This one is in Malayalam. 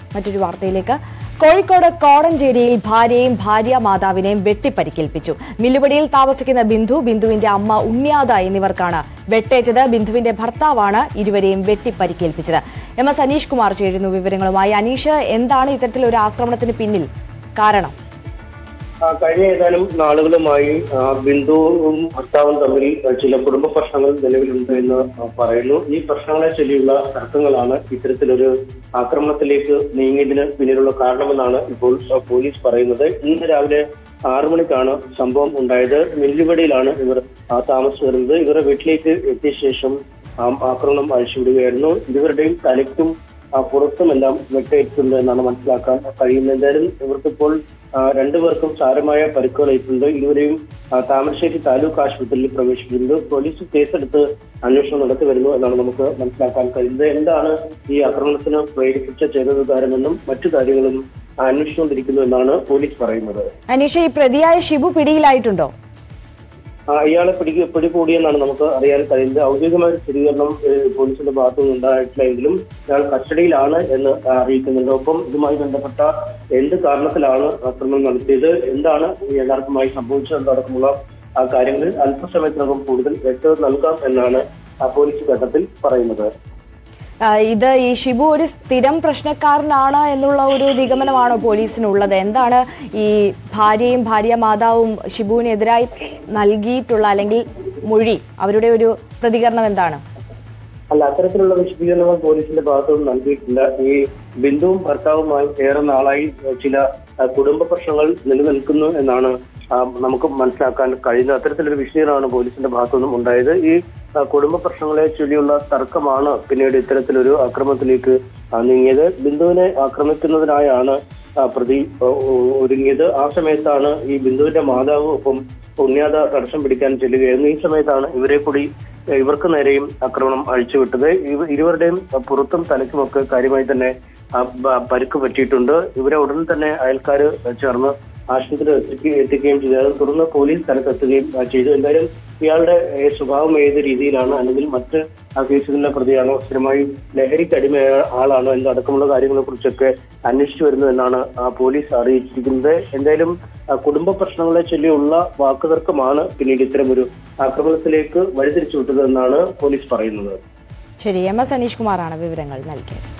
മറ്റൊരു വാർത്തയിലേക്ക്. കോഴിക്കോട് കോടഞ്ചേരിയിൽ ഭാര്യയെയും ഭാര്യ മാതാവിനെയും വെട്ടിപ്പരിക്കേൽപ്പിച്ചു. മില്ലുപടിയിൽ താമസിക്കുന്ന ബിന്ദുവിന്റെ അമ്മ ഉണ്ണിയാത എന്നിവർക്കാണ് വെട്ടേറ്റത്. ബിന്ദുവിന്റെ ഭർത്താവാണ് ഇരുവരെയും വെട്ടിപ്പരിക്കേൽപ്പിച്ചത്. എം.എസ്. അനീഷ് കുമാർ ചേരുന്നു വിവരങ്ങളുമായി. അനീഷ്, എന്താണ് ഇത്തരത്തിലൊരു ആക്രമണത്തിന് പിന്നിൽ കാരണം? കഴിഞ്ഞ ഏതാനും നാളുകളുമായി ബിന്ദുവും ഭർത്താവും തമ്മിൽ ചില കുടുംബ പ്രശ്നങ്ങൾ നിലവിലുണ്ട് എന്ന് പറയുന്നു. ഈ പ്രശ്നങ്ങളെ ചൊല്ലിയുള്ള തർക്കങ്ങളാണ് ഇത്തരത്തിലൊരു ആക്രമണത്തിലേക്ക് നീങ്ങിയതിന് പിന്നിലുള്ള കാരണമെന്നാണ് ഇപ്പോൾ പോലീസ് പറയുന്നത്. ഇന്ന് രാവിലെ 6 മണിക്കാണ് സംഭവം ഉണ്ടായത്. മില്ലുപടിയിലാണ് ഇവർ താമസിച്ചു വരുന്നത്. ഇവരുടെ വീട്ടിലേക്ക് എത്തിയ ശേഷം ആക്രമണം അഴിച്ചുവിടുകയായിരുന്നു. ഇരുവരുടെയും തലയ്ക്കും പുറത്തുമെല്ലാം വെട്ടേറ്റിട്ടുണ്ട് എന്നാണ് മനസ്സിലാക്കാൻ കഴിയുന്നത്. എന്തായാലും ഇവർക്കിപ്പോൾ രണ്ടുപേർക്കും സാരമായ പരിക്കുകളേറ്റിട്ടുണ്ട്. ഇരുവരെയും താമരശ്ശേരി താലൂക്ക് ആശുപത്രിയിൽ പ്രവേശിപ്പിച്ചിട്ടുണ്ട്. പോലീസ് കേസെടുത്ത് അന്വേഷണം നടത്തി വരുന്നു എന്നാണ് നമുക്ക് മനസ്സിലാക്കാൻ കഴിയുന്നത്. എന്താണ് ഈ ആക്രമണത്തിന് ചെയ്തത് കാരണമെന്നും മറ്റു കാര്യങ്ങളും അന്വേഷിച്ചുകൊണ്ടിരിക്കുന്നു എന്നാണ് പോലീസ് പറയുന്നത്. അനീഷ്, ഈ പ്രതിയായ ഷിബു പിടിയിലായിട്ടുണ്ടോ? ഇയാളെ പിടികൂടിയെന്നാണ് നമുക്ക് അറിയാൻ കഴിയുന്നത്. ഔദ്യോഗികമായ സ്ഥിരീകരണം പോലീസിന്റെ ഭാഗത്തുനിന്ന് ഉണ്ടായിട്ടില്ല എങ്കിലും ഇയാൾ കസ്റ്റഡിയിലാണ് എന്ന് അറിയിക്കുന്നുണ്ട്. ഒപ്പം ഇതുമായി ബന്ധപ്പെട്ട എന്ത് കാരണത്തിലാണ് ആക്രമണം നടത്തിയത്, എന്താണ് യഥാർത്ഥമായി സംഭവിച്ചതടക്കമുള്ള കാര്യങ്ങളിൽ അല്പസമയത്തിനകം കൂടുതൽ വ്യക്തത നൽകാം എന്നാണ് പോലീസ് ഘട്ടത്തിൽ പറയുന്നത്. ഇത് ഈ ഷിബു ഒരു സ്ഥിരം പ്രശ്നക്കാരനാണ് എന്നുള്ള ഒരു നിഗമനമാണോ പോലീസിനുള്ളത്? എന്താണ് ഈ ഭാര്യയും ഭാര്യ മാതാവും ഷിബുവിനെതിരായി നൽകിയിട്ടുള്ള അല്ലെങ്കിൽ മൊഴി, അവരുടെ ഒരു പ്രതികരണം എന്താണ്? അല്ല, അത്തരത്തിലുള്ള വിശദീകരണങ്ങൾ പോലീസിന്റെ ഭാഗത്തുനിന്ന് നൽകിയിട്ടില്ല. ഈ ബിന്ദുവും ഭർത്താവുമായി ഏറെ നാളായി ചില കുടുംബ പ്രശ്നങ്ങൾ നിലനിൽക്കുന്നു എന്നാണ് നമുക്ക് മനസ്സിലാക്കാൻ കഴിയുന്നത്. അത്തരത്തിലൊരു വിഷയമാണ് പോലീസിന്റെ ഭാഗത്തുനിന്നും ഉണ്ടായത്. ഈ കുടുംബ പ്രശ്നങ്ങളെ ചൊല്ലിയുള്ള തർക്കമാണ് പിന്നീട് ഇത്തരത്തിലൊരു ആക്രമണത്തിലേക്ക് നീങ്ങിയത്. ബിന്ദുവിനെ ആക്രമിക്കുന്നതിനായാണ് പ്രതി ഒരുങ്ങിയത്. ആ സമയത്താണ് ഈ ബിന്ദുവിന്റെ മാതാവ് ഒപ്പം ഉണ്ണിയാത തടസ്സം പിടിക്കാൻ ചെല്ലുകയായിരുന്നു. ഈ സമയത്താണ് ഇവർക്ക് നേരെയും ആക്രമണം അഴിച്ചുവിട്ടത്. ഇരുവരുടെയും പുറത്തും തലയ്ക്കുമൊക്കെ കാര്യമായി തന്നെ പരിക്ക് പറ്റിയിട്ടുണ്ട്. ഇവരെ ഉടൻ തന്നെ അയൽക്കാർ ചേർന്ന് ആശുപത്രിയിൽ എത്തിക്കുകയും ചെയ്തു. തുടർന്ന് പോലീസ് സ്ഥലത്തെത്തുകയും ചെയ്തു. എന്തായാലും ഇയാളുടെ സ്വഭാവം ഏത് രീതിയിലാണ്, അല്ലെങ്കിൽ മറ്റ് കേസുകളിലെ പ്രതിയാണോ, സ്ഥിരമായി ലഹരിക്ക് അടിമയായ ആളാണോ എന്നടക്കമുള്ള കാര്യങ്ങളെ കുറിച്ചൊക്കെ അന്വേഷിച്ചു വരുന്നു എന്നാണ് പോലീസ് അറിയിച്ചിരിക്കുന്നത്. എന്തായാലും കുടുംബ പ്രശ്നങ്ങളെ ചൊല്ലിയുള്ള വാക്കുതർക്കമാണ് പിന്നീട് ഇത്തരമൊരു ആക്രമണത്തിലേക്ക് വഴിതിരിച്ചുവിട്ടതെന്നാണ് പോലീസ് പറയുന്നത്. ശരി, എം.എസ്. അനീഷ് കുമാറാണ് വിവരങ്ങൾ നൽകിയത്.